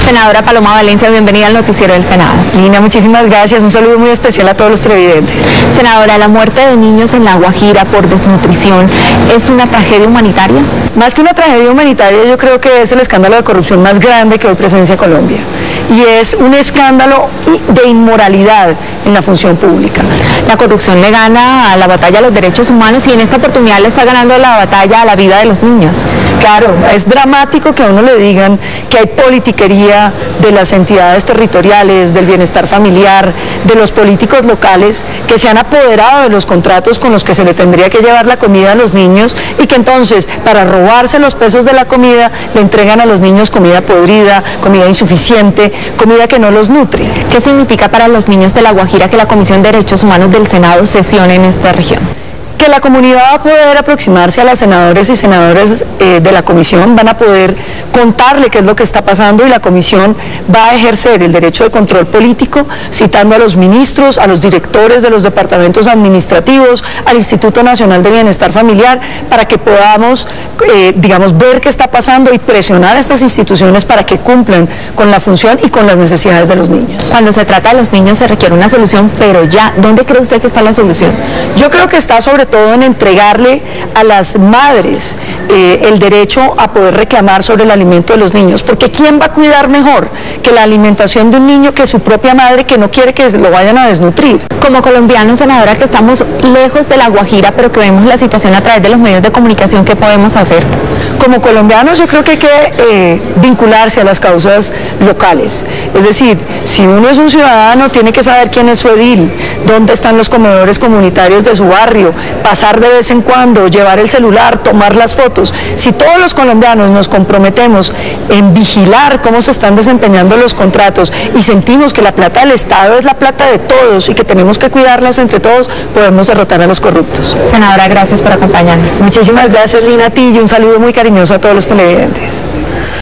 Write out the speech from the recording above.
Senadora Paloma Valencia, bienvenida al Noticiero del Senado. Lina, muchísimas gracias. Un saludo muy especial a todos los televidentes. Senadora, la muerte de niños en La Guajira por desnutrición es una tragedia humanitaria. Más que una tragedia humanitaria, yo creo que es el escándalo de corrupción más grande que hoy presencia Colombia. Y es un escándalo de inmoralidad en la función pública. La corrupción le gana a la batalla a los derechos humanos y en esta oportunidad le está ganando la batalla a la vida de los niños. Claro, es dramático que a uno le digan que hay politiquería de las entidades territoriales, del bienestar familiar, de los políticos locales que se han apoderado de los contratos con los que se le tendría que llevar la comida a los niños y que entonces para robarse los pesos de la comida le entregan a los niños comida podrida, comida insuficiente, comida que no los nutre. ¿Qué significa para los niños de La Guajira que la Comisión de Derechos Humanos del Senado sesione en esta región? Que la comunidad va a poder aproximarse a las senadoras y senadores de la comisión, van a poder contarle qué es lo que está pasando y la comisión va a ejercer el derecho de control político, citando a los ministros, a los directores de los departamentos administrativos, al Instituto Nacional de Bienestar Familiar, para que podamos, ver qué está pasando y presionar a estas instituciones para que cumplan con la función y con las necesidades de los niños. Cuando se trata de los niños se requiere una solución, pero ya, ¿dónde cree usted que está la solución? Yo creo que está sobre todo en entregarle a las madres el derecho a poder reclamar sobre el alimento de los niños, porque ¿quién va a cuidar mejor que la alimentación de un niño que su propia madre que no quiere que lo vayan a desnutrir? Como colombianos, senadora, que estamos lejos de La Guajira, pero que vemos la situación a través de los medios de comunicación, ¿qué podemos hacer? Como colombianos yo creo que hay que vincularse a las causas locales, es decir, si uno es un ciudadano tiene que saber quién es su edil, dónde están los comedores comunitarios de su barrio, pasar de vez en cuando, llevar el celular, tomar las fotos. Si todos los colombianos nos comprometemos en vigilar cómo se están desempeñando los contratos y sentimos que la plata del Estado es la plata de todos y que tenemos que cuidarlas entre todos, podemos derrotar a los corruptos. Senadora, gracias por acompañarnos. Muchísimas gracias, Lina, a ti y un saludo muy cariñoso a todos los televidentes.